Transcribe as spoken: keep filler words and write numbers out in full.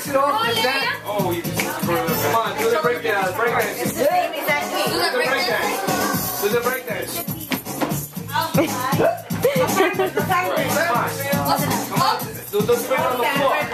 it off the back. Oh, you just come on, do the break dance. Break dance. Do the break dance. Do the break dance. Come on. Come on. Do the spin on the floor.